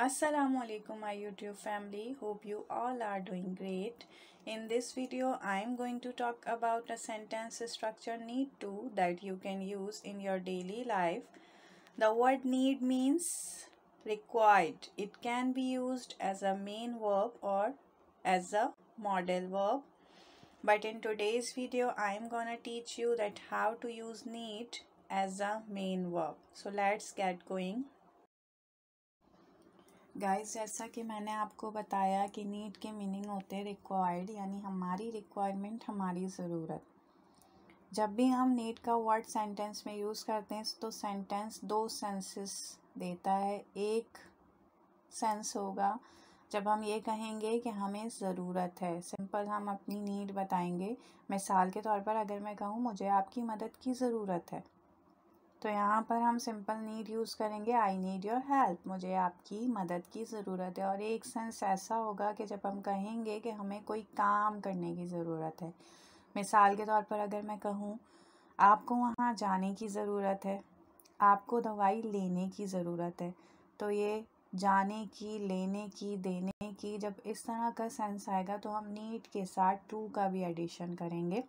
Assalamualaikum my YouTube family. Hope you all are doing great. In this video I am going to talk about a sentence structure need to that you can use in your daily life. The word need means required. It can be used as a main verb or as a modal verb. But in today's video I am gonna teach you that how to use need as a main verb. So let's get going. Guys, जैसा कि मैंने आपको बताया कि need के meaning होते हैं required, यानी हमारी रिक्वायरमेंट, हमारी ज़रूरत। जब भी हम नीड का वर्ड सेंटेंस में यूज़ करते हैं तो सेंटेंस दो सेंसेस देता है। एक सेंस होगा जब हम ये कहेंगे कि हमें ज़रूरत है, सिंपल हम अपनी नीड बताएंगे। मिसाल के तौर पर अगर मैं कहूँ मुझे आपकी मदद की ज़रूरत है, तो यहाँ पर हम सिंपल नीड यूज़ करेंगे, आई नीड योर हेल्प, मुझे आपकी मदद की ज़रूरत है। और एक सेंस ऐसा होगा कि जब हम कहेंगे कि हमें कोई काम करने की ज़रूरत है। मिसाल के तौर पर अगर मैं कहूँ आपको वहाँ जाने की ज़रूरत है, आपको दवाई लेने की ज़रूरत है, तो ये जाने की, लेने की, देने की, जब इस तरह का सेंस आएगा तो हम नीड के साथ टू का भी एडिशन करेंगे।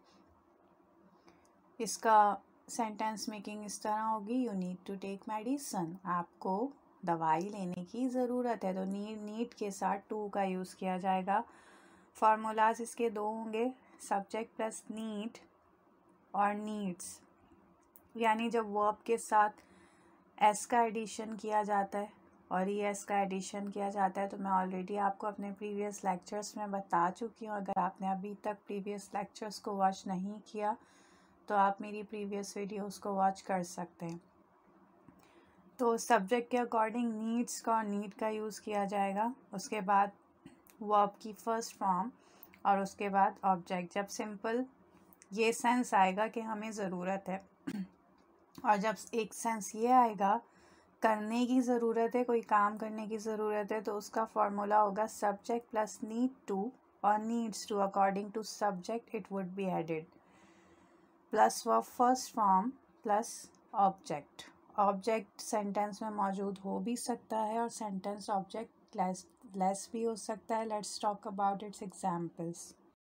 इसका सेंटेंस मेकिंग इस तरह होगी, you need to take medicine, आपको दवाई लेने की ज़रूरत है, तो नीड के साथ टू का यूज़ किया जाएगा। फार्मूलाज इसके दो होंगे, सब्जेक्ट प्लस नीड और नीड्स, यानी जब वर्ब के साथ एस का एडिशन किया जाता है और ई एस का एडिशन किया जाता है, तो मैं ऑलरेडी आपको अपने प्रीवियस लेक्चर्स में बता चुकी हूँ। अगर आपने अभी तक प्रीवियस लेक्चर्स को वॉच नहीं किया तो आप मेरी प्रीवियस वीडियोस को वॉच कर सकते हैं। तो सब्जेक्ट के अकॉर्डिंग नीड्स का और नीड का यूज़ किया जाएगा, उसके बाद वर्ब की फर्स्ट फॉर्म और उसके बाद ऑब्जेक्ट। जब सिंपल ये सेंस आएगा कि हमें ज़रूरत है और जब एक सेंस ये आएगा करने की ज़रूरत है, कोई काम करने की ज़रूरत है, तो उसका फॉर्मूला होगा सब्जेक्ट प्लस नीड टू और needs to, according to subject it would be added, plus verb first form plus object. Object sentence में मौजूद हो भी सकता है और सेंटेंस ऑब्जेक्ट लेस भी हो सकता है। Let's talk about its examples.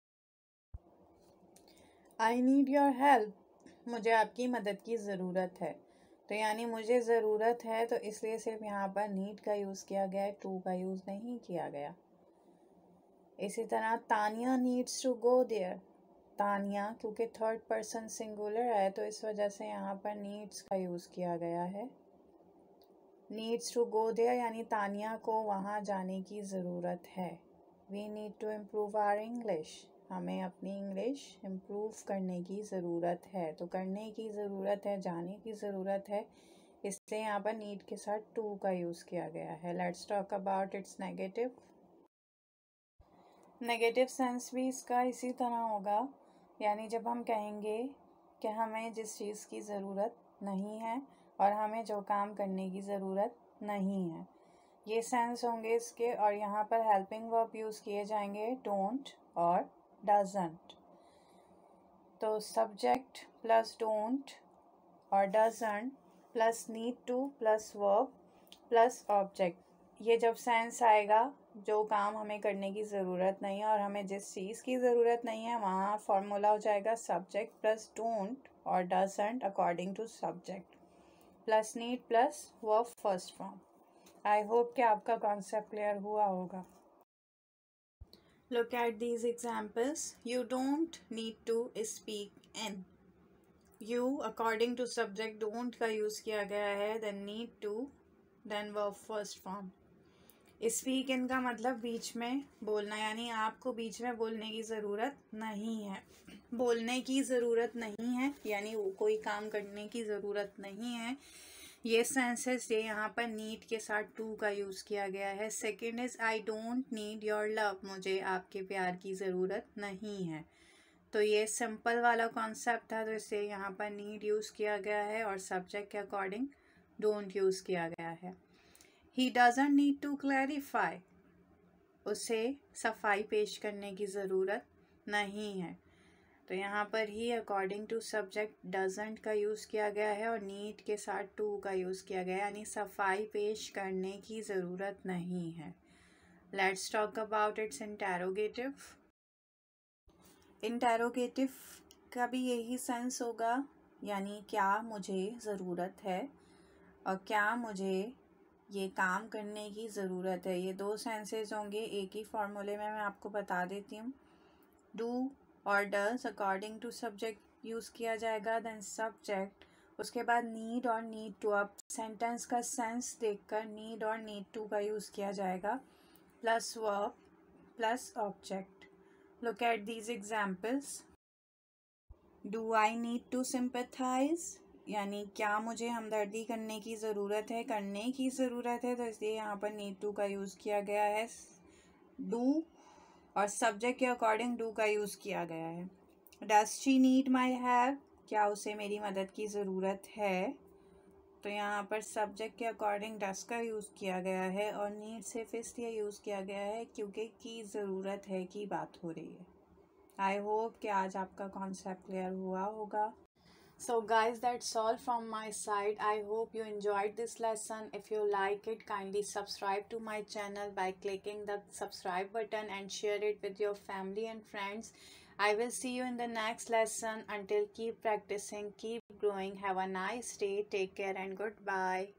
I need your help, मुझे आपकी मदद की ज़रूरत है, तो यानी मुझे ज़रूरत है, तो इसलिए सिर्फ यहाँ पर नीड का यूज़ किया गया है, टू का यूज़ नहीं किया गया। इसी तरह Tania needs to go there, Tania क्योंकि थर्ड पर्सन सिंगुलर है तो इस वजह से यहाँ पर नीड्स का यूज़ किया गया है। नीड्स टू गो देयर यानी तानिया को वहाँ जाने की ज़रूरत है। We need to improve our English, हमें अपनी इंग्लिश इम्प्रूव करने की ज़रूरत है, तो करने की ज़रूरत है, जाने की ज़रूरत है, इसलिए यहाँ पर नीड के साथ टू का यूज़ किया गया है। Let's talk about its negative. Negative sense भी इसका इसी तरह होगा, यानी जब हम कहेंगे कि हमें जिस चीज़ की ज़रूरत नहीं है और हमें जो काम करने की ज़रूरत नहीं है, ये सेंस होंगे इसके। और यहाँ पर हेल्पिंग वर्ब यूज़ किए जाएंगे डोंट और डजंट, तो सब्जेक्ट प्लस डोंट और doesn't plus need to plus verb plus object, ये जब सेंस आएगा जो काम हमें करने की ज़रूरत नहीं है और हमें जिस चीज़ की ज़रूरत नहीं है, वहाँ फॉर्मूला हो जाएगा सब्जेक्ट प्लस डोंट और doesn't according to subject plus need plus verb first form. I hope कि आपका कॉन्सेप्ट क्लियर हुआ होगा। Look at these examples. You don't need to speak in, you according to subject don't का use किया गया है, then need to, then verb first form. Speak in का मतलब बीच में बोलना, यानी आपको बीच में बोलने की ज़रूरत नहीं है, बोलने की ज़रूरत नहीं है, यानी वो कोई काम करने की ज़रूरत नहीं है। ये सेंसेस ये यहाँ पर नीड के साथ टू का यूज़ किया गया है। Second is I don't need your love, मुझे आपके प्यार की ज़रूरत नहीं है, तो ये सिंपल वाला कॉन्सेप्ट था, तो इससे यहाँ पर नीड यूज़ किया गया है और सब्जेक्ट के अकॉर्डिंग डोंट यूज़ किया गया है। He doesn't need to clarify, उसे सफाई पेश करने की ज़रूरत नहीं है, तो यहाँ पर ही अकॉर्डिंग टू सब्जेक्ट डजंट का यूज़ किया गया है और नीड के साथ टू का यूज़ किया गया है, यानी सफाई पेश करने की ज़रूरत नहीं है। Let's talk about its interrogative. Interrogative का भी यही सेंस होगा, यानी क्या मुझे ज़रूरत है और क्या मुझे ये काम करने की ज़रूरत है। ये दो सेंसेस होंगे एक ही फॉर्मूले में, मैं आपको बता देती हूँ। डू और does according to subject use किया जाएगा, देन सब्जेक्ट, उसके बाद नीड और नीड टू। अब सेंटेंस का सेंस देखकर नीड और नीड टू का यूज़ किया जाएगा, plus verb plus object. Look at these examples. Do I need to sympathise, यानी क्या मुझे हमदर्दी करने की ज़रूरत है, करने की ज़रूरत है, तो इसलिए यहाँ पर नीड टू का यूज़ किया गया है। डू और सब्जेक्ट के अकॉर्डिंग डू का यूज़ किया गया है। Does she need my help, क्या उसे मेरी मदद की ज़रूरत है, तो यहाँ पर सब्जेक्ट के अकॉर्डिंग डज का यूज़ किया गया है और नीड सिर्फ इसलिए यूज़ किया गया है क्योंकि की ज़रूरत है की बात हो रही है। आई होप कि आज आपका कॉन्सेप्ट क्लियर हुआ होगा। So guys, that's all from my side. I hope you enjoyed this lesson. If you like it, kindly subscribe to my channel by clicking the subscribe button and share it with your family and friends. I will see you in the next lesson. Until keep practicing, keep growing. Have a nice day. Take care and goodbye.